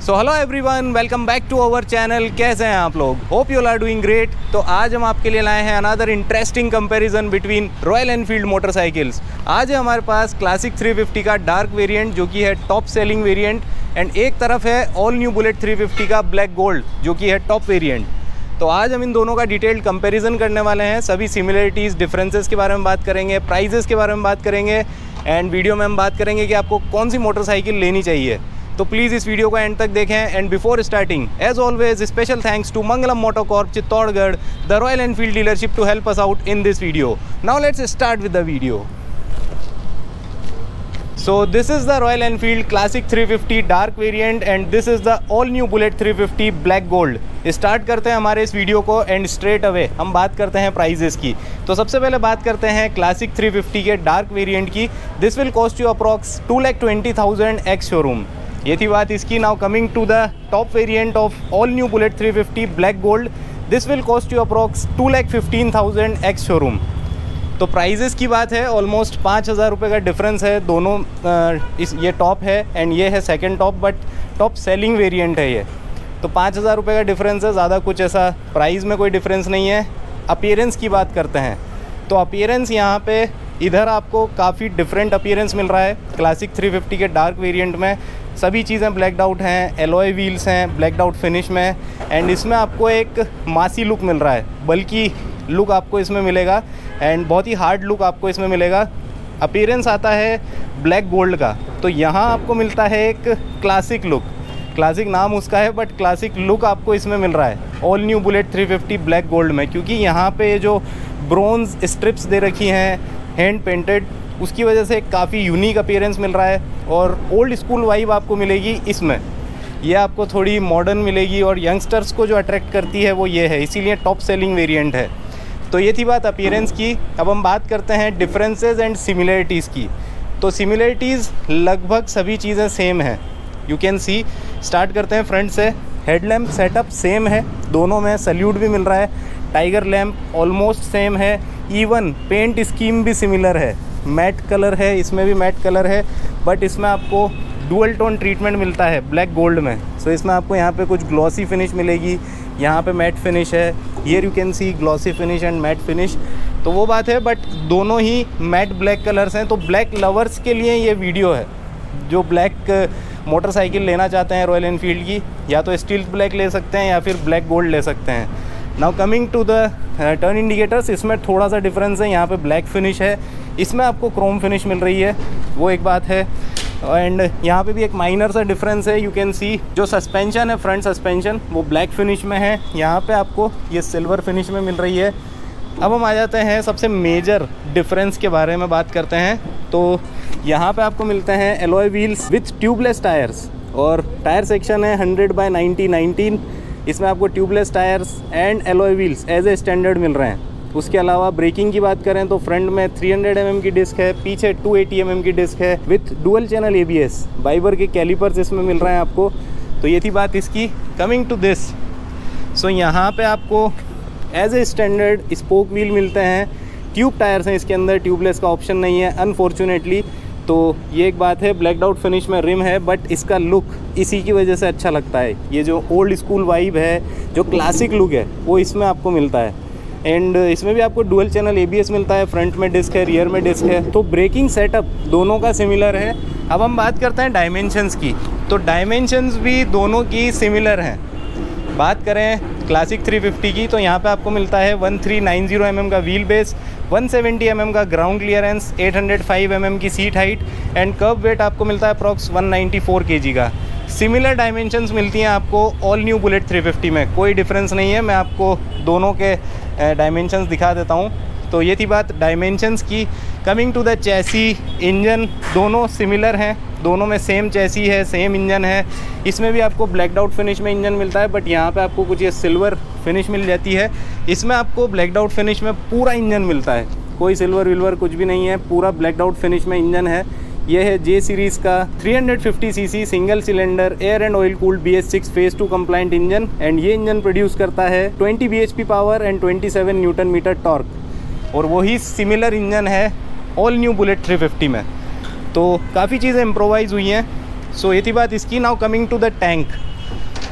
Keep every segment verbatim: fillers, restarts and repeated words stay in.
So hello everyone, welcome back to our channel. कैसे हैं आप लोग? Hope you are doing great. तो आज हम आपके लिए लाए हैं another interesting comparison between royal enfield motorcycles. आज है हमारे पास क्लासिक थ्री फिफ्टी का डार्क वेरिएंट जो कि है टॉप सेलिंग वेरिएंट, एंड एक तरफ है all new bullet three fifty का ब्लैक गोल्ड जो कि है टॉप वेरिएंट। तो आज हम इन दोनों का डिटेल्ड कंपैरिजन करने वाले हैं। सभी सिमिलरिटीज़, डिफरेंसेस के बारे में बात करेंगे, प्राइजेस के बारे में बात करेंगे, एंड वीडियो में हम बात करेंगे कि आपको कौन सी मोटरसाइकिल लेनी चाहिए। तो प्लीज़ इस वीडियो को एंड तक देखें। And before starting, as always, special thanks to Mangalam motor corp Chittorgarh, the royal enfield dealership, to help us out in this video. Now let's start with the video. So this is the Royal Enfield Classic three fifty Dark Variant and this is the all new Bullet three fifty Black Gold। Start करते हैं हमारे इस video को and straight away हम बात करते हैं prices की। तो सबसे पहले बात करते हैं क्लासिक थ्री फिफ्टी के डार्क वेरिएंट की। This will cost you approx two lakh twenty thousand ex showroom. ये थी बात इसकी। Now coming to the top variant of all new bullet three fifty black gold, this will cost you approx two lakh fifteen thousand ex showroom. तो prices की बात है, almost पाँच हज़ार रुपये का डिफरेंस है दोनों। इस ये टॉप है एंड ये है second top, but top selling variant है ये। तो पाँच हज़ार रुपये का डिफरेंस है, ज़्यादा कुछ ऐसा प्राइस में कोई डिफरेंस नहीं है। अपीयरेंस की बात करते हैं तो अपीयरेंस यहाँ पे इधर आपको काफ़ी डिफरेंट अपीयरेंस मिल रहा है। क्लासिक थ्री फिफ्टी के डार्क वेरिएंट में सभी चीज़ें ब्लैकड आउट हैं, एलॉय व्हील्स हैं ब्लैकड आउट फिनिश में, एंड इसमें आपको एक मासी लुक मिल रहा है, बल्कि लुक आपको इसमें मिलेगा एंड बहुत ही हार्ड लुक आपको इसमें मिलेगा। अपीयरेंस आता है ब्लैक गोल्ड का, तो यहाँ आपको मिलता है एक क्लासिक लुक। क्लासिक नाम उसका है बट क्लासिक लुक आपको इसमें मिल रहा है all new bullet three fifty black gold में, क्योंकि यहाँ पे जो ब्रोंज स्ट्रिप्स दे रखी हैं हैंड पेंटेड, उसकी वजह से काफ़ी यूनिक अपीयरेंस मिल रहा है और ओल्ड स्कूल वाइब आपको मिलेगी इसमें। ये आपको थोड़ी मॉडर्न मिलेगी और यंगस्टर्स को जो अट्रैक्ट करती है वो ये है, इसीलिए टॉप सेलिंग वेरिएंट है। तो ये थी बात अपीयरेंस की। अब हम बात करते हैं डिफरेंसेस एंड सिमिलरिटीज़ की। तो सिमिलरिटीज़ लगभग सभी चीज़ें सेम हैं। यू कैन सी, स्टार्ट करते हैं फ्रंट से। हेडलैम्प सेटअप सेम है दोनों में, सल्यूट भी मिल रहा है। टाइगर लैम्प ऑलमोस्ट सेम है, इवन पेंट स्कीम भी सिमिलर है। मैट कलर है, इसमें भी मैट कलर है, बट इसमें आपको डुअल टोन ट्रीटमेंट मिलता है ब्लैक गोल्ड में। सो so, इसमें आपको यहाँ पे कुछ ग्लॉसी फिनिश मिलेगी, यहाँ पे मैट फिनिश है। Here you can see glossy finish and matte finish. तो वो बात है, बट दोनों ही मैट ब्लैक कलर्स हैं। तो ब्लैक लवर्स के लिए ये वीडियो है। जो ब्लैक मोटरसाइकिल लेना चाहते हैं रॉयल एनफील्ड की, या तो स्टील ब्लैक ले सकते हैं या फिर ब्लैक गोल्ड ले सकते हैं। Now coming to the turn indicators, इसमें थोड़ा सा डिफरेंस है। यहाँ पे ब्लैक फिनिश है, इसमें आपको क्रोम फिनिश मिल रही है, वो एक बात है। एंड यहाँ पे भी एक माइनर सा डिफरेंस है। यू कैन सी जो सस्पेंशन है, फ्रंट सस्पेंशन, वो ब्लैक फिनिश में है, यहाँ पे आपको ये सिल्वर फिनिश में मिल रही है। अब हम आ जाते हैं सबसे मेजर डिफरेंस के बारे में बात करते हैं। तो यहाँ पे आपको मिलते हैं alloy wheels with tubeless tyres, और टायर सेक्शन है हंड्रेड बाई नाइन्टी नाइनटीन। इसमें आपको tubeless tyres and alloy wheels as a standard मिल रहे हैं। उसके अलावा ब्रेकिंग की बात करें तो फ्रंट में थ्री हंड्रेड एम एम की डिस्क है, पीछे टू एटी एम एम की डिस्क है with dual channel A B S. Bybre के कैलिपर्स इसमें मिल रहे हैं आपको। तो ये थी बात इसकी। कमिंग टू दिस, सो यहाँ पे आपको as a standard spoke wheel मिलते हैं। ट्यूब टायर्स हैं इसके अंदर, ट्यूबलेस का ऑप्शन नहीं है अनफॉर्चुनेटली। तो ये एक बात है। ब्लैकड आउट फिनिश में रिम है, बट इसका लुक इसी की वजह से अच्छा लगता है। ये जो ओल्ड स्कूल वाइब है, जो क्लासिक लुक है, वो इसमें आपको मिलता है। एंड इसमें भी आपको dual channel A B S मिलता है। फ्रंट में डिस्क है, रियर में डिस्क है। तो ब्रेकिंग सेटअप दोनों का सिमिलर है। अब हम बात करते हैं डायमेंशंस की। तो डायमेंशंस भी दोनों की सिमिलर हैं। बात करें क्लासिक थ्री फिफ्टी की, तो यहाँ पे आपको मिलता है one three nine zero M M का wheel base, one seventy M M का ground clearance, eight hundred five M M की seat height, and kerb weight आपको मिलता है अप्रॉक्स वन नाइन्टी फोर के जी का। सिमिलर डायमेंशंस मिलती हैं आपको all new bullet three fifty में, कोई डिफरेंस नहीं है। मैं आपको दोनों के डायमेंशंस दिखा देता हूँ। तो ये थी बात डायमेंशंस की। Coming to the chassis, engine दोनों सिमिलर हैं, दोनों में सेम चैसी है, सेम इंजन है। इसमें भी आपको ब्लैकड आउट फिनिश में इंजन मिलता है, बट यहाँ पे आपको कुछ ये सिल्वर फिनिश मिल जाती है। इसमें आपको ब्लैकड आउट फिनिश में पूरा इंजन मिलता है, कोई सिल्वर विल्वर कुछ भी नहीं है, पूरा ब्लैकड आउट फिनिश में इंजन है। ये है जे सीरीज़ का three hundred fifty C C single cylinder air and oil cooled B S six phase two compliant engine, and ये इंजन प्रोड्यूस करता है twenty B H P power and twenty seven newton metre torque. और वही similar engine है all new bullet three fifty में। तो काफ़ी चीज़ें इम्प्रोवाइज़ हुई हैं। सो ये थी बात इसकी। Now coming to the tank.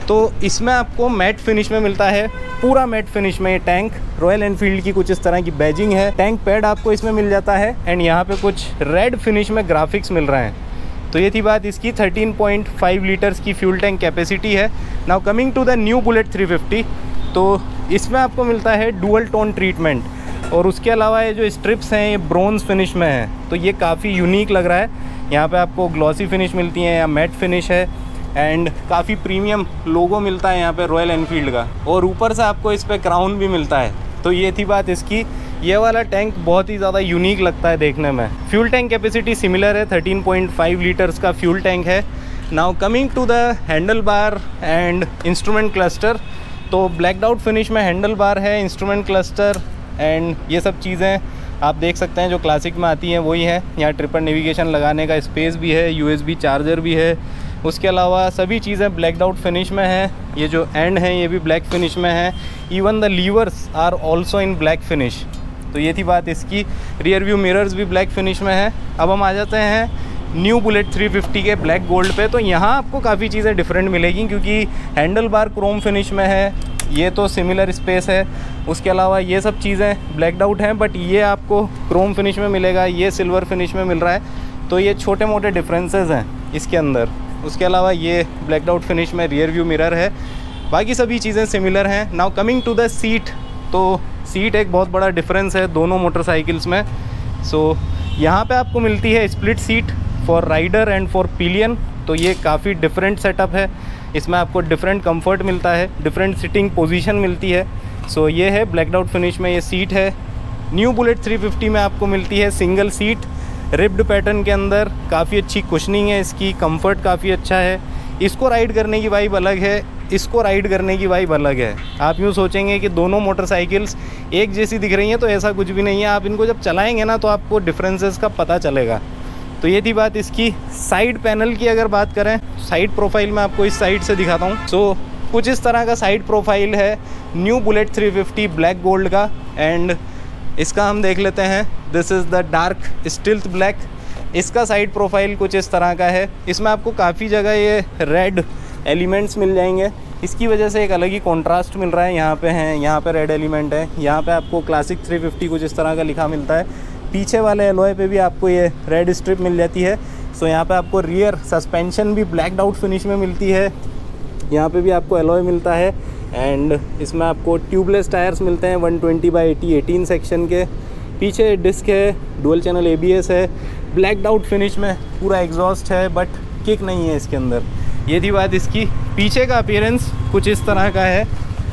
तो इसमें आपको मैट फिनिश में मिलता है, पूरा मैट फिनिश में ये टैंक। रॉयल एनफील्ड की कुछ इस तरह की बैजिंग है। टैंक पैड आपको इसमें मिल जाता है एंड यहाँ पे कुछ रेड फिनिश में ग्राफिक्स मिल रहे हैं। तो ये थी बात इसकी। थर्टीन पॉइंट फाइव लीटर्स की फ्यूल टैंक कैपेसिटी है। Now coming to the new bullet three fifty, तो इसमें आपको मिलता है डुअल टोन ट्रीटमेंट, और उसके अलावा ये जो स्ट्रिप्स हैं ये ब्रोंज फिनिश में है, तो ये काफ़ी यूनिक लग रहा है। यहाँ पे आपको ग्लॉसी फिनिश मिलती है या मैट फिनिश है एंड काफ़ी प्रीमियम लोगो मिलता है यहाँ पे रॉयल एनफील्ड का, और ऊपर से आपको इस पर क्राउन भी मिलता है। तो ये थी बात इसकी। ये वाला टैंक बहुत ही ज़्यादा यूनिक लगता है देखने में। फ्यूल टैंक कैपेसिटी सिमिलर है, थर्टीन पॉइंट फाइव लीटर्स का फ्यूल टैंक है। Now coming to the handle bar and instrument cluster, तो ब्लैकड आउट फिनिश में हैंडल बार है, इंस्ट्रूमेंट क्लस्टर एंड ये सब चीज़ें आप देख सकते हैं जो क्लासिक में आती हैं वही है। यहाँ ट्रिपल नेविगेशन लगाने का स्पेस भी है, यूएसबी चार्जर भी है। उसके अलावा सभी चीज़ें ब्लैकड आउट फिनिश में है। ये जो एंड है ये भी ब्लैक फिनिश में है। Even the levers are also in black finish. तो ये थी बात इसकी। रियर व्यू मिरर्स भी ब्लैक फिनिश में है। अब हम आ जाते हैं न्यू बुलेट थ्री फिफ्टी के ब्लैक गोल्ड पे। तो यहाँ आपको काफ़ी चीज़ें डिफरेंट मिलेगी क्योंकि हैंडल बार क्रोम फिनिश में है, ये तो सिमिलर स्पेस है। उसके अलावा ये सब चीज़ें ब्लैकड आउट हैं, बट ये आपको क्रोम फिनिश में मिलेगा, ये सिल्वर फिनिश में मिल रहा है। तो ये छोटे मोटे डिफरेंसेस हैं इसके अंदर। उसके अलावा ये ब्लैकड आउट फिनिश में रियर व्यू मिरर है, बाकी सभी चीज़ें सिमिलर हैं। Now coming to the seat, तो सीट एक बहुत बड़ा डिफरेंस है दोनों मोटरसाइकिल्स में। सो so, यहाँ पे आपको मिलती है split seat for rider and for pillion. तो ये काफ़ी डिफरेंट सेटअप है, इसमें आपको डिफरेंट कंफर्ट मिलता है, डिफरेंट सिटिंग पोजीशन मिलती है। सो so, ये है ब्लैकड आउट फिनिश में ये सीट है। न्यू बुलेट थ्री फिफ्टी में आपको मिलती है सिंगल सीट रिब्ड पैटर्न के अंदर। काफ़ी अच्छी कुशनिंग है इसकी, कंफर्ट काफ़ी अच्छा है। इसको राइड करने की वाइब अलग है, इसको राइड करने की वाइब अलग है। आप यूँ सोचेंगे कि दोनों मोटरसाइकिल्स एक जैसी दिख रही हैं, तो ऐसा कुछ भी नहीं है। आप इनको जब चलाएंगे ना तो आपको डिफरेंसेस का पता चलेगा। तो ये थी बात इसकी। साइड पैनल की अगर बात करें, साइड प्रोफाइल मैं आपको इस साइड से दिखाता हूँ। सो so, कुछ इस तरह का साइड प्रोफाइल है new bullet three fifty black gold का। एंड इसका हम देख लेते हैं, this is the dark stealth black. इसका साइड प्रोफाइल कुछ इस तरह का है। इसमें आपको काफ़ी जगह ये रेड एलिमेंट्स मिल जाएंगे, इसकी वजह से एक अलग ही कॉन्ट्रास्ट मिल रहा है। यहाँ पे हैं, यहाँ पे रेड एलिमेंट है, यहाँ पे आपको क्लासिक थ्री फिफ्टी कुछ इस तरह का लिखा मिलता है। पीछे वाले एलॉय पे भी आपको ये रेड स्ट्रिप मिल जाती है। सो यहाँ पे आपको रियर सस्पेंशन भी ब्लैकड आउट फिनिश में मिलती है, यहाँ पे भी आपको एलॉय मिलता है। एंड इसमें आपको ट्यूबलेस टायर्स मिलते हैं one twenty by eighty eighteen section के। पीछे डिस्क है, डुअल चैनल एबीएस है, ब्लैकड आउट फिनिश में पूरा एग्जॉस्ट है, बट किक नहीं है इसके अंदर। ये थी बात इसकी। पीछे का अपीयरेंस कुछ इस तरह का है,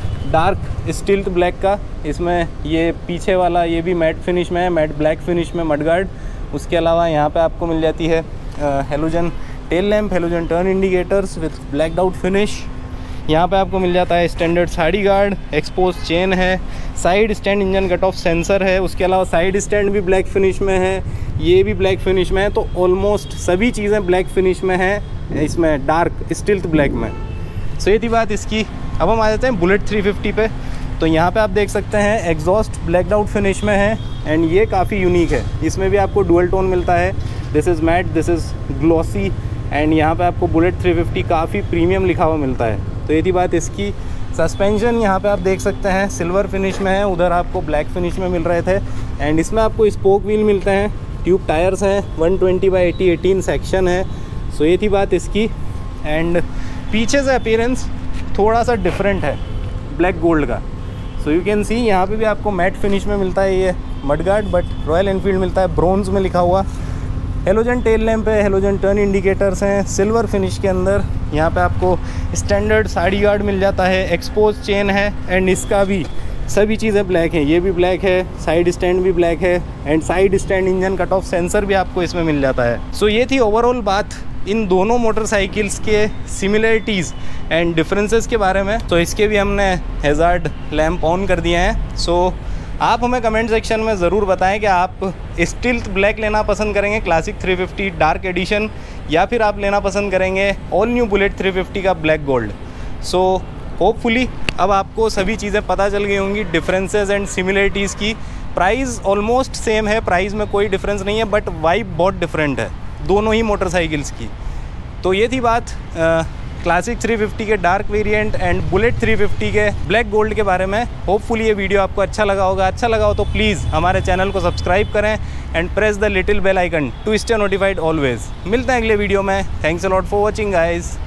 डार्क स्टिल्थ ब्लैक का। इसमें ये पीछे वाला ये भी मैट फिनिश में है, मैट ब्लैक फिनिश में मडगार्ड। उसके अलावा यहाँ पे आपको मिल जाती है halogen tail lamp, halogen turn indicators with blacked out finish. यहाँ पे आपको मिल जाता है standard side guard, expose chain है, side stand engine cut off sensor है। उसके अलावा साइड स्टैंड भी ब्लैक फिनिश में है, ये भी ब्लैक फिनिश में है। तो ऑलमोस्ट सभी चीज़ें ब्लैक फिनिश में हैं इसमें, डार्क स्टिल्थ ब्लैक में। सो ये थी बात इसकी। अब हम आ जाते हैं बुलेट थ्री फिफ्टी पे। तो यहाँ पे आप देख सकते हैं एग्जॉस्ट ब्लैकड आउट फिनिश में है एंड ये काफ़ी यूनिक है। इसमें भी आपको डुअल टोन मिलता है, this is matte, this is glossy. And यहाँ पे आपको बुलेट थ्री फिफ्टी काफ़ी प्रीमियम लिखा हुआ मिलता है। तो ये थी बात इसकी। सस्पेंशन यहाँ पे आप देख सकते हैं सिल्वर फिनिश में है, उधर आपको ब्लैक फिनिश में मिल रहे थे। एंड इसमें आपको स्पोक व्हील मिलते हैं, ट्यूब टायर्स हैं, one twenty by eighty eighteen section है। सो ये थी बात इसकी। एंड पीछे से अपीयरेंस थोड़ा सा डिफरेंट है ब्लैक गोल्ड का। सो यू कैन सी यहाँ पे भी आपको मैट फिनिश में मिलता है ये मडगार्ड, बट रॉयल एनफील्ड मिलता है ब्रोंज में लिखा हुआ। हेलोजन टेल लैम्प है, हेलोजन टर्न इंडिकेटर्स हैं सिल्वर फिनिश के अंदर। यहाँ पे आपको स्टैंडर्ड साइड गार्ड मिल जाता है, एक्सपोज चेन है एंड इसका भी सभी चीज़ें ब्लैक हैं। ये भी ब्लैक है, साइड स्टैंड भी ब्लैक है and side stand engine cut off sensor भी आपको इसमें मिल जाता है। सो so, ये थी ओवरऑल बात इन दोनों मोटरसाइकिल्स के सिमिलरिटीज़ एंड डिफरेंसेस के बारे में। तो इसके भी हमने हैज़ार्ड लैम्प ऑन कर दिए हैं। सो so, आप हमें कमेंट सेक्शन में ज़रूर बताएं कि आप स्टिल्थ ब्लैक लेना पसंद करेंगे classic three fifty dark edition, या फिर आप लेना पसंद करेंगे all new bullet three fifty का ब्लैक गोल्ड। सो होपफुली अब आपको सभी चीज़ें पता चल गई होंगी, डिफरेंसेस एंड सिमिलरिटीज़ की। प्राइस ऑलमोस्ट सेम है, प्राइस में कोई डिफरेंस नहीं है, बट वाइब बहुत डिफरेंट है दोनों ही मोटरसाइकिल्स की। तो ये थी बात क्लासिक थ्री फिफ्टी के dark variant and bullet three fifty के ब्लैक गोल्ड के बारे में। होपफुली ये वीडियो आपको अच्छा लगा होगा। अच्छा लगा हो तो प्लीज़ हमारे चैनल को सब्सक्राइब करें and press the little bell icon to stay notified always. मिलते हैं अगले वीडियो में। Thanks a lot for watching guys.